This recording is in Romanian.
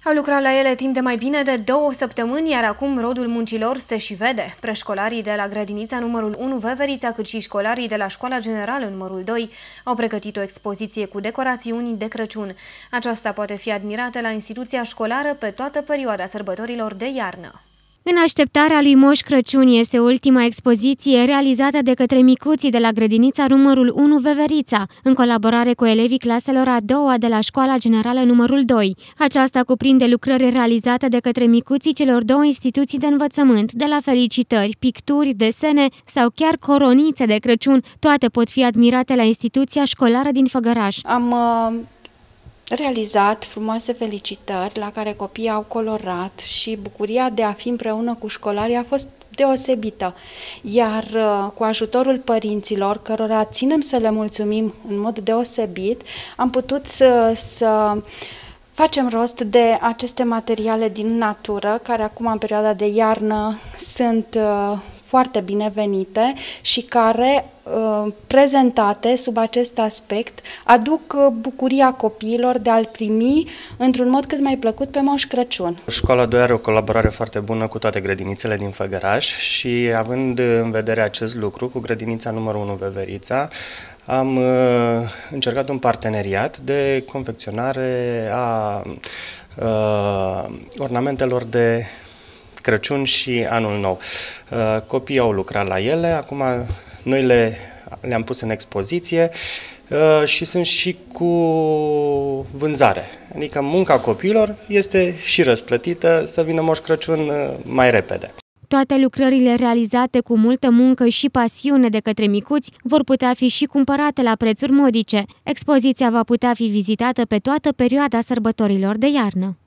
Au lucrat la ele timp de mai bine de 2 săptămâni, iar acum rodul muncilor se și vede. Preșcolarii de la grădinița numărul 1 Veverița, cât și școlarii de la școala generală numărul 2 au pregătit o expoziție cu decorațiuni de Crăciun. Aceasta poate fi admirată la instituția școlară pe toată perioada sărbătorilor de iarnă. În așteptarea lui Moș Crăciun este ultima expoziție realizată de către micuții de la grădinița numărul 1 Veverița, în colaborare cu elevii claselor a doua de la școala generală numărul 2. Aceasta cuprinde lucrări realizate de către micuții celor două instituții de învățământ, de la felicitări, picturi, desene sau chiar coronițe de Crăciun. Toate pot fi admirate la instituția școlară din Făgăraș. Am realizat frumoase felicitări la care copiii au colorat și bucuria de a fi împreună cu școlarii a fost deosebită. Iar cu ajutorul părinților, cărora ținem să le mulțumim în mod deosebit, am putut să facem rost de aceste materiale din natură, care acum în perioada de iarnă sunt foarte binevenite și care, prezentate sub acest aspect, aduc bucuria copiilor de a-l primi într-un mod cât mai plăcut pe Moș Crăciun. Școala 2 are o colaborare foarte bună cu toate grădinițele din Făgăraș și, având în vedere acest lucru cu grădinița numărul 1 Veverița, am încercat un parteneriat de confecționare a ornamentelor de Crăciun și Anul Nou. Copiii au lucrat la ele, acum noi le-am pus în expoziție și sunt și cu vânzare. Adică munca copiilor este și răsplătită, să vină Moș Crăciun mai repede. Toate lucrările realizate cu multă muncă și pasiune de către micuți vor putea fi și cumpărate la prețuri modice. Expoziția va putea fi vizitată pe toată perioada sărbătorilor de iarnă.